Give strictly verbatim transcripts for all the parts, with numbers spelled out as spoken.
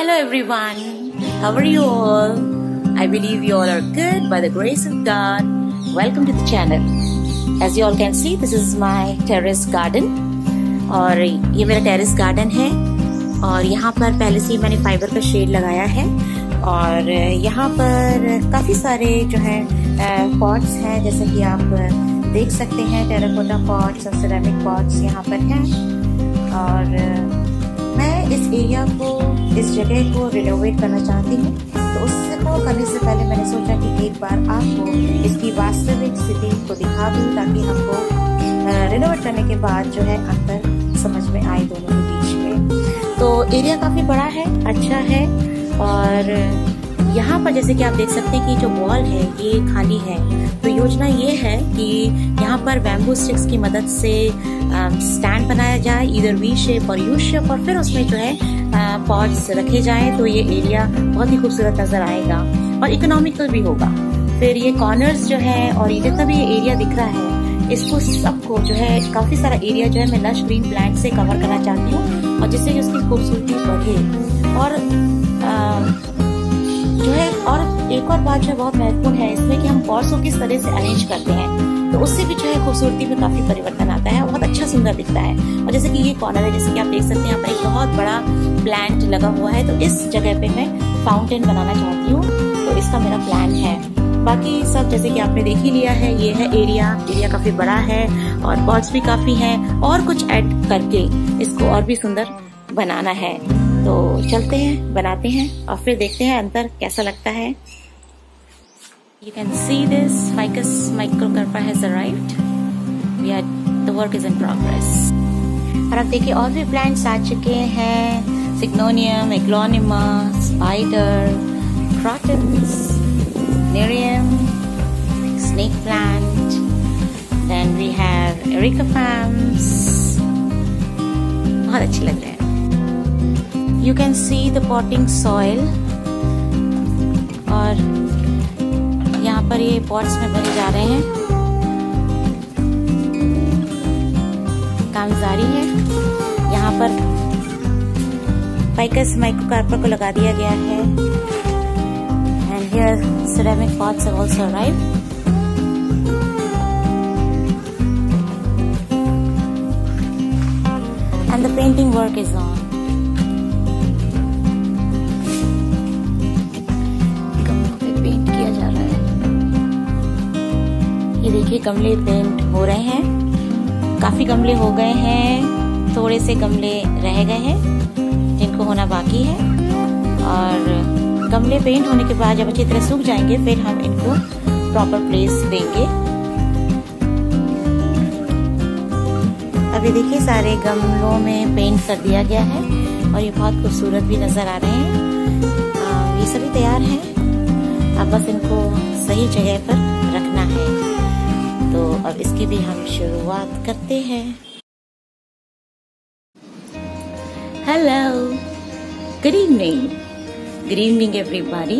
Hello everyone, how are you all? I believe you all are good by the grace of God. Welcome to the channel. As you all can see, this is my terrace garden. और ये मेरा terrace garden है और यहाँ पर पहले से मैंने फाइबर का शेड लगाया है और यहाँ पर काफ़ी सारे जो है पॉट्स हैं, जैसे कि आप देख सकते हैं टेराकोटा पॉट्स और सिरेमिक पॉट्स यहाँ पर हैं। और मैं इस एरिया को, इस जगह को रिनोवेट करना चाहती हूँ, तो उसको करने से पहले मैंने सोचा कि एक बार आपको इसकी वास्तविक स्थिति को दिखा दूँ ताकि हमको रिनोवेट करने के बाद जो है अंतर समझ में आए दोनों के बीच में। तो एरिया काफ़ी बड़ा है, अच्छा है और यहाँ पर जैसे कि आप देख सकते हैं कि जो वॉल है ये खाली है। तो योजना ये है कि यहाँ पर बैम्बू स्टिक्स की मदद से स्टैंड बनाया जाए, इधर वी शेप और यू शेप, और फिर उसमें जो है पॉट्स रखे जाएं, तो ये एरिया बहुत ही खूबसूरत नजर आएगा और इकोनॉमिकल भी होगा। फिर ये कॉर्नर्स जो है और ये जितना भी ये एरिया दिख रहा है, इसको सबको जो है काफी सारा एरिया जो है मैं लश ग्रीन प्लांट से कवर करना चाहती हूँ और जिससे कि उसकी खूबसूरती बढ़े। और आ, जो है और एक और बात जो है बहुत महत्वपूर्ण है इसमें कि हम पॉट्स को किस तरह से अरेंज करते हैं, तो उससे भी जो है खूबसूरती में काफी परिवर्तन आता है, बहुत अच्छा सुंदर दिखता है। और जैसे कि ये कॉर्नर है, जैसे कि आप देख सकते हैं यहाँ पर एक बहुत बड़ा प्लांट लगा हुआ है, तो इस जगह पे मैं फाउंटेन बनाना चाहती हूँ, तो इसका मेरा प्लान है। बाकी सब जैसे कि आपने देख ही लिया है, ये है एरिया एरिया काफी बड़ा है और पॉट्स भी काफी हैं और कुछ ऐड करके इसको और भी सुंदर बनाना है। तो चलते हैं, बनाते हैं और फिर देखते हैं अंतर कैसा लगता है। You can see this ficus microcarpa has arrived. We are the work is in progress. और अब देखिए और भी प्लांट्स आ चुके हैं, syngonium, aglaonema, spider, crotons, nerium, snake plant. Then we have erica palms. बहुत अच्छे लग रहे हैं। You can see the potting soil और यहाँ पर ये पॉट्स में भरे जा रहे हैं, काम जारी है। यहाँ पर फाइकस माइक्रोकार्पा को लगा दिया गया है and here ceramic pots have also arrived. And the painting work is on. देखिए गमले पेंट हो रहे हैं, काफी गमले हो गए हैं, थोड़े से गमले रह गए हैं जिनको होना बाकी है। और गमले पेंट होने के बाद जब अच्छी तरह सूख जाएंगे फिर हम इनको प्रॉपर प्लेस देंगे। अभी देखिए सारे गमलों में पेंट कर दिया गया है और ये बहुत खूबसूरत भी नजर आ रहे हैं। आ, ये सभी तैयार हैं, अब बस इनको सही जगह पर रखना है। तो अब इसकी भी हम शुरुआत करते हैं। Hello, good evening, good evening everybody.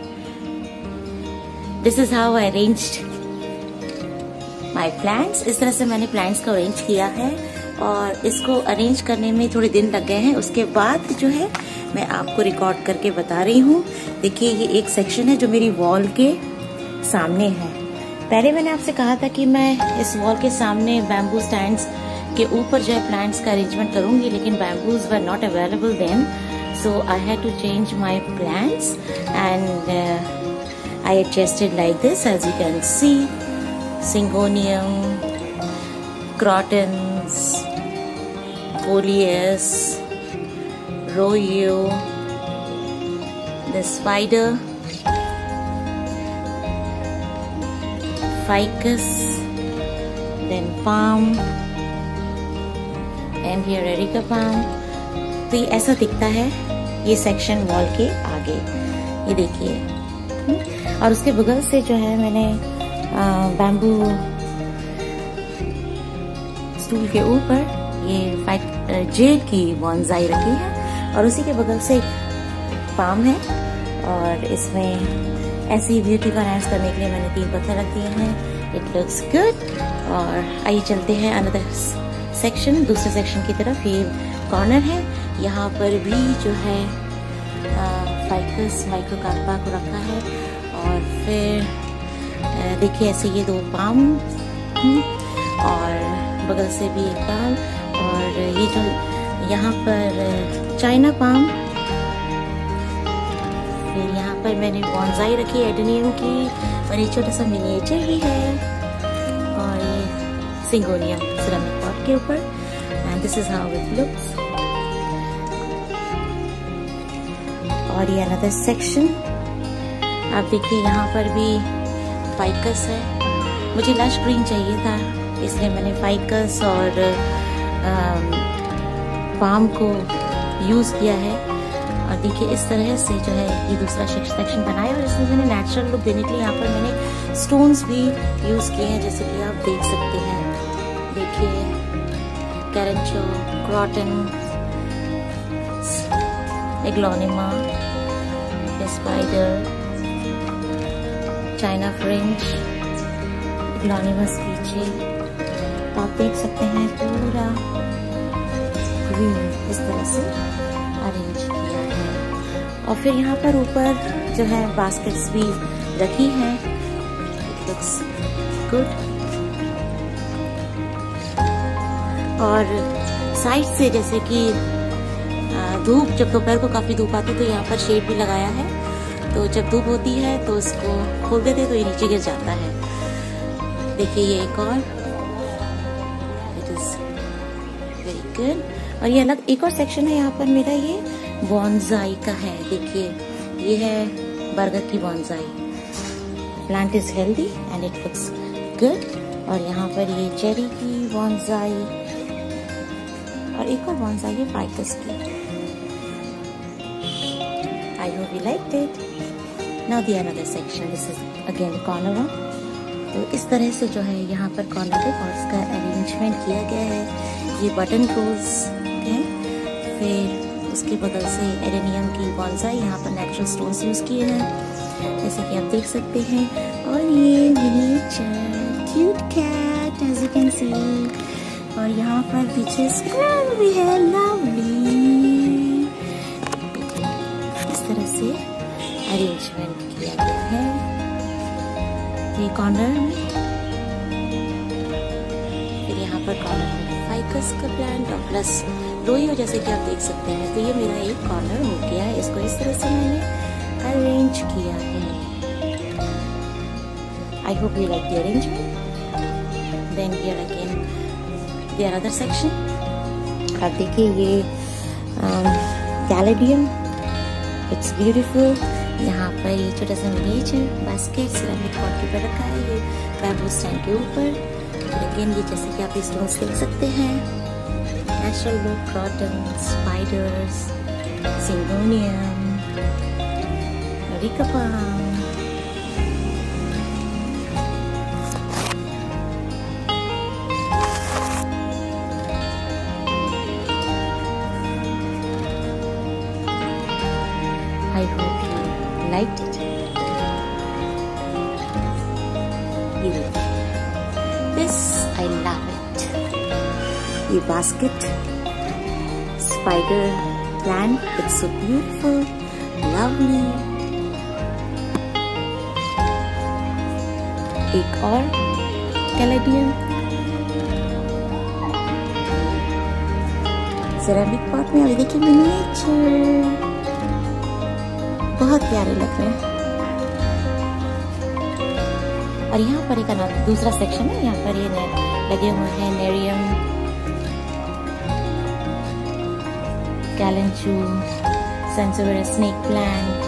This is how I arranged my plants. इस तरह से मैंने प्लांट्स को अरेंज किया है और इसको अरेंज करने में थोड़े दिन लग गए हैं। उसके बाद जो है मैं आपको रिकॉर्ड करके बता रही हूँ। देखिए ये एक सेक्शन है जो मेरी वॉल के सामने है। पहले मैंने आपसे कहा था कि मैं इस वॉल के सामने बैम्बू स्टैंड्स के ऊपर जो है प्लांट्स का अरेंजमेंट करूंगी, लेकिन bamboos were not available then, so I had to change my plants and I adjusted like this. As you can see, syngonium, crotons, फोलियस, rhoeo, the spider, ficus, then palm, and here erica palm. तो ये ऐसा दिखता है ये section wall के आगे, ये देखिए। और उसके बगल से जो है मैंने बैम्बू स्टूल के ऊपर ये जेड की बॉन्साई रखी है और उसी के बगल से एक पाम है और इसमें ऐसी ब्यूटी का एनहांस करने के लिए मैंने तीन पत्थर रख दिए हैं। It looks good. और आइए चलते हैं अनदर सेक्शन, दूसरे सेक्शन की तरफ। ये कॉर्नर है, यहाँ पर भी जो है फाइकस माइक्रोकार्पा को रखा है। और फिर देखिए ऐसे ये दो पाम और बगल से भी एक पाम, और ये जो यहाँ पर चाइना पाम। फिर यहाँ पर मैंने बॉन्साई रखी एडेनियम की, और एक छोटा सा मिनिएचर भी है, और ये सिंगोनिया सिरेमिक पॉट के ऊपर। And this is how it looks. और ये अनदर सेक्शन आप देखिए, यहाँ पर भी फाइकस है। मुझे लश ग्रीन चाहिए था, इसलिए मैंने फाइकस और पाम को यूज किया है। और देखिए इस तरह से जो है ये दूसरा सेक्शन बनाया, और इसमें मैंने नेचुरल लुक देने के लिए यहाँ पर मैंने स्टोन्स भी यूज किए हैं, जैसे कि आप देख सकते हैं। देखिए kalanchoe, croton, aglaonema, spider, China French, aglaonema स्पीचे। तो आप देख सकते हैं पूरा ग्रीन इस तरह से अरेंज किया है। और फिर यहाँ पर ऊपर जो है बास्केट्स भी रखी हैं। It looks good. और साइड से जैसे कि धूप, जब दोपहर को काफी धूप आती है तो यहाँ पर शेड भी लगाया है, तो जब धूप होती है तो इसको खोल देते तो ये नीचे गिर जाता है। देखिए ये एक और, इट इज वेरी गुड। और ये अलग एक और सेक्शन है यहाँ पर मेरा, ये बॉन्साई का है। देखिए ये है बर्गर की bonsai. Plant is healthy and it looks good. और यहाँ पर ये चेरी की बॉन्साई, और एक और बॉन्साई है फाइकस की। I hope you liked it. Now the another section. This is again corner one. तो इस तरह से जो है यहाँ पर कॉर्नर पे पॉट्स का अरेंजमेंट किया गया है। ये बटन रोज है, फिर उसके बगल से एडेनियम की बॉन्साई, यहाँ पर नेचुरल स्टोन्स यूज किए हैं जैसे कि आप देख सकते हैं। और ये miniature cute cat as you can see. और यहाँ पर पीछे स्क्वायर भी है, लवली। तरह से अरेंजमेंट किया गया है ये कॉर्नर में। फिर यहाँ पर कॉर्नर में फाइकस का प्लांट और प्लस रोयो, जैसे कि आप देख सकते हैं। तो ये मेरा एक कॉर्नर हो गया है, इसको इस तरह से मैंने अरेंज किया है। I hope you like the arrangement. Then here again there other section. आप देखिए ये कैलेडियम, इट्स ब्यूटीफुल। यहाँ पर ये छोटा सा मिनिएचर बास्केट सिरेमिक पॉट के ऊपर रखा है, ये बैम्बू स्टैंड के ऊपर। अगेन ये जैसे कि आप इस स्टोन्स देख सकते हैं, natural look, croton, spiders, syngonium, areca palm. I hope you liked it. This I love it. ये basket, spider plant, it's so beautiful, lovely. एक और कैलेडियम सिरेमिक पॉट में। अभी देखिए मिनिएचर, बहुत प्यारे लग रहे हैं। और यहाँ पर एक दूसरा सेक्शन है, यहाँ पर ये लगे हुए हैं nerium, kalanchoe, sansevieria snake plant.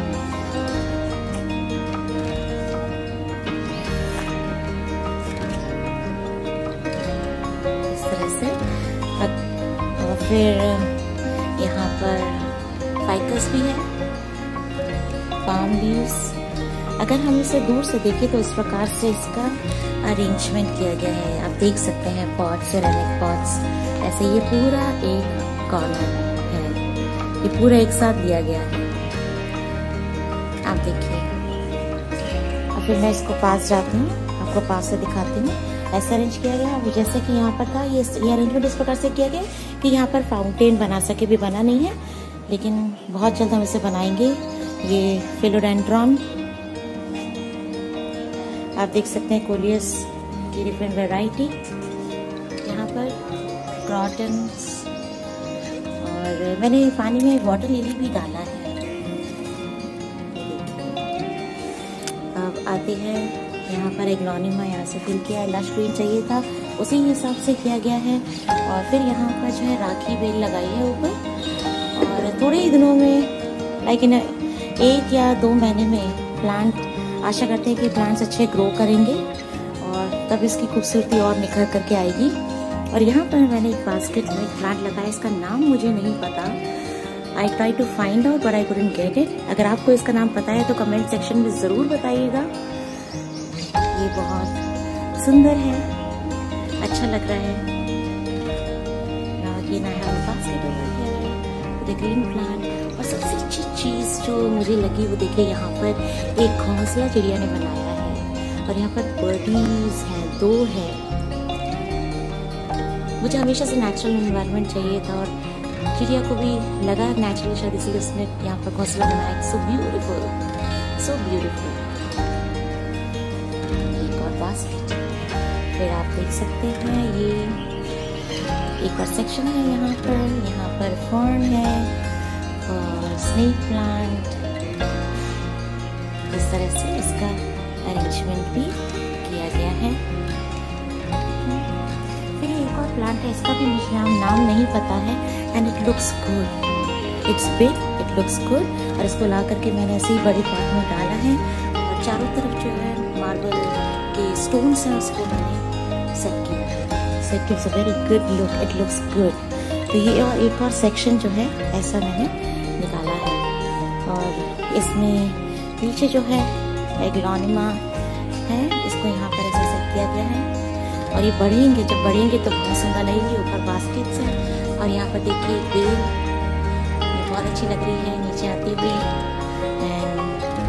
इस तरह से। और फिर यहाँ पर फाइकस भी है, पाम लीव्स। अगर हम इसे दूर से देखें तो इस प्रकार से इसका अरेंजमेंट किया गया है। आप देख सकते हैं पॉट्स, सिरेमिक पॉट्स, ऐसे ये पूरा एक कॉर्नर है, ये पूरा एक साथ दिया गया है। आप देखिए। और फिर मैं इसको पास जाती हूँ, आपको पास से दिखाती हूँ। ऐसा अरेंज किया गया है, जैसे कि यहाँ पर था। ये ये अरेंजमेंट इस प्रकार से किया गया कि यहाँ पर फाउंटेन बना सके भी बना नहीं है, लेकिन बहुत जल्द हम इसे बनाएंगे। ये फिलोडेंड्रॉन, आप देख सकते हैं कोलियस की डिफरेंट वैरायटी यहाँ पर, क्रॉटन्स, और मैंने पानी में वाटर लिली भी डाला है। अब आते हैं यहाँ पर एग्लोनिमा, यहाँ से फिल किया, लश ग्रीन चाहिए था उसी हिसाब से किया गया है। और फिर यहाँ पर जो है राखी बेल लगाई है ऊपर, और थोड़े ही दिनों में लाइक इन एक या दो महीने में प्लांट, आशा करते हैं कि प्लांट्स अच्छे ग्रो करेंगे और तब इसकी खूबसूरती और निखर करके आएगी। और यहाँ पर मैंने एक बास्केट में एक प्लांट लगाया, इसका नाम मुझे नहीं पता, I try to find out but I couldn't get it. अगर आपको इसका नाम पता है तो कमेंट सेक्शन में ज़रूर बताइएगा। ये बहुत सुंदर है, अच्छा लग रहा है। Green plant. और सबसे अच्छी चीज़ जो मुझे लगी वो देखिए, यहाँ पर एक घोंसला चिड़िया ने बनाया है और यहाँ पर बर्डीज हैं, दो है। मुझे हमेशा से नेचुरल एनवायरनमेंट चाहिए था और चिड़िया को भी लगा नेचुरली शायद, इसलिए उसने यहाँ पर घोंसला बनाया। So beautiful, so beautiful. एक और बास्केट, फिर आप देख सकते हैं ये एक और सेक्शन है यहाँ पर। यहाँ पर फर्न है और स्नेक प्लांट, इस तरह से इसका अरेंजमेंट भी किया गया है। फिर एक और प्लांट है, इसका भी मुझे नाम नाम नहीं पता है, and it looks good, it's big, it looks good. और इसको ला करके मैंने ऐसे ही बड़ी पॉट में डाला है और चारों तरफ जो है मार्बल के स्टोन्स हैं उसको मैंने सेट किया है। So it gives a very good look, it looks good। तो ये और एक और सेक्शन जो है ऐसा मैंने निकाला है, और इसमें पीछे जो है एग्लोनिमा है, इसको यहाँ पर ऐसे सेट किया गया है। और ये बढ़ेंगे, जब बढ़ेंगे तो बहुत सुंदर लगेंगे। ऊपर बास्केट्स हैं और यहाँ पर देखिए बेल, ये बहुत अच्छी लग रही है नीचे आती हुई। And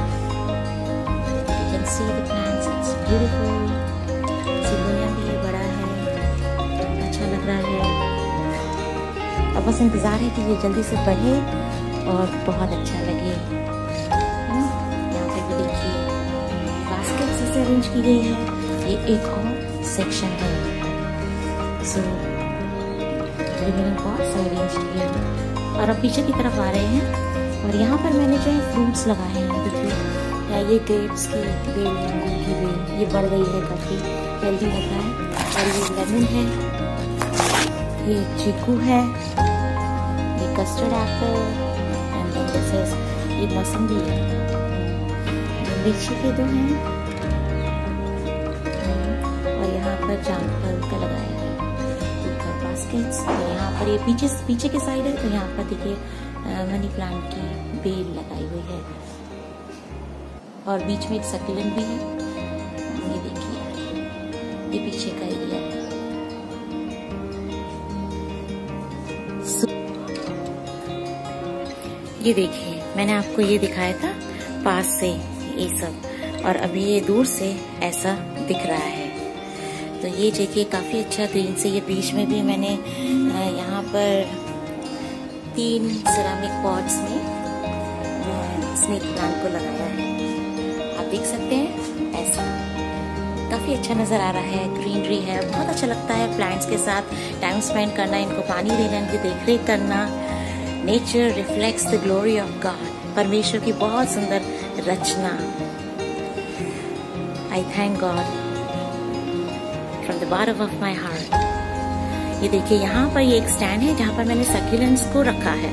you can see the plants, it's beautiful. सिगोनिया भी ये बड़ा है, अच्छा लग रहा है। अब बस इंतज़ार है कि ये जल्दी से बढ़े और बहुत अच्छा लगे। यहाँ पे भी देखिए बास्केट से अरेंज की गई है, ये एक और सेक्शन है। सो रिमेनिंग पॉट्स अरेंज किए हैं। और अब पीछे की तरफ आ रहे हैं और यहाँ पर मैंने जो है फ्रूट्स लगाए हैं। देखिए ये ग्रेप्स की बेल, अंगूर की बेल, ये बढ़ गई है, काफ़ी हेल्दी लग रहा है। और ये लेमन है, ये चीकू है, ये custard apple, and then this is, ये मौसम्बी है, ये मिर्ची के दो हैं, और यहाँ पर जामफल का लगाया है ऊपर बास्केट्स। और यहाँ पर ये पीछे पीछे के साइड है, तो यहाँ पर देखिए मनी प्लांट की बेल लगाई हुई है और बीच में एक सक्यूलेंट भी है। ये देखिए ये पीछे का एरिया है। ये देखिए मैंने आपको ये दिखाया था पास से ये सब, और अभी ये दूर से ऐसा दिख रहा है। तो ये देखिए काफ़ी अच्छा ग्रीन से, ये बीच में भी मैंने यहाँ पर तीन सिरामिक पॉट्स में स्नेक प्लांट को लगाया है, आप देख सकते हैं ऐसा। काफ़ी अच्छा नज़र आ रहा है, ग्रीनरी है, बहुत अच्छा लगता है प्लांट्स के साथ टाइम स्पेंड करना, इनको पानी देना, इनकी देखरेख करना। Nature reflects the glory of God, परमेश्वर की बहुत सुंदर रचना। I thank God from the bottom of my heart. ये देखिए यहाँ पर ये एक स्टैंड है जहाँ पर मैंने सक्यूलेंट्स को रखा है।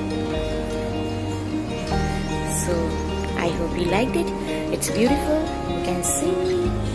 So I hope you liked it, it's beautiful, you can see.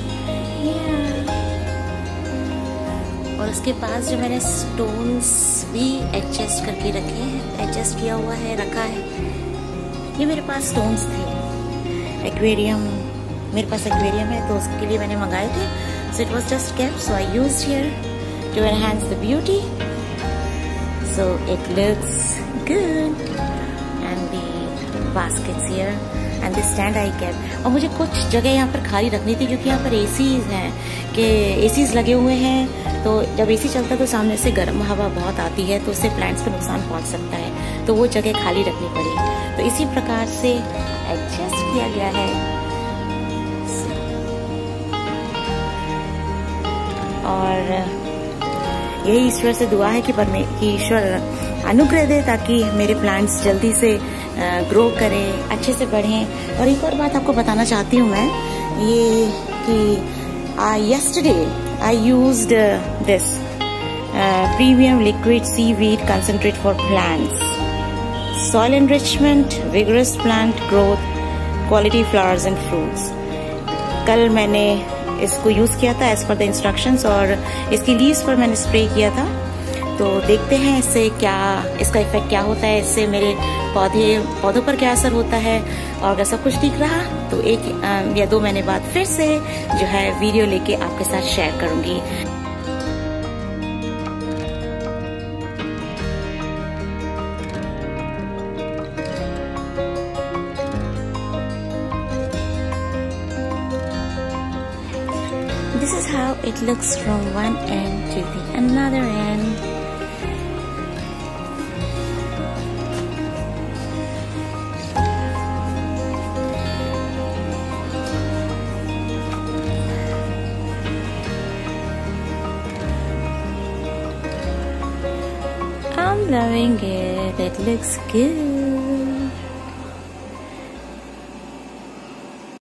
और उसके पास जो मैंने स्टोन्स भी एडजस्ट करके रखे हैं, एडजस्ट किया हुआ है, रखा है। ये मेरे पास स्टोन्स थे, एक्वेरियम, मेरे पास एक्वेरियम है तो उसके लिए मैंने मंगाए थे। So it was just kept, so I used here to enhance the beauty. So it looks good and the baskets here and this stand I kept. और मुझे कुछ जगह यहाँ पर खाली रखनी थी क्योंकि यहाँ पर एसीज हैं, कि एसीज लगे हुए हैं, तो जब एसी चलता है तो सामने से गर्म हवा बहुत आती है, तो उससे प्लांट्स को नुकसान पहुँच सकता है। तो वो जगह खाली रखनी पड़ी। तो इसी प्रकार से एडजस्ट किया गया है। और यही ईश्वर से दुआ है कि परमे कि ईश्वर अनुग्रह दे ताकि मेरे प्लांट्स जल्दी से ग्रो करें, अच्छे से बढ़ें। और एक और बात आपको बताना चाहती हूँ मैं, ये कि yesterday I used uh, this uh, premium liquid seaweed concentrate for plants, soil enrichment, vigorous plant growth, quality flowers and fruits। कल मैंने इसको यूज किया था एज पर द इंस्ट्रक्शंस और इसकी लीव्स पर मैंने स्प्रे किया था। तो देखते हैं इससे क्या, इसका इफेक्ट क्या होता है, इससे मेरे पौधे पौधों पर क्या असर होता है। और अगर सब कुछ ठीक रहा तो एक या दो महीने बाद फिर से जो है वीडियो लेके आपके साथ शेयर करूंगी। This is how it looks from one end to the another end. I'm loving it. It looks good.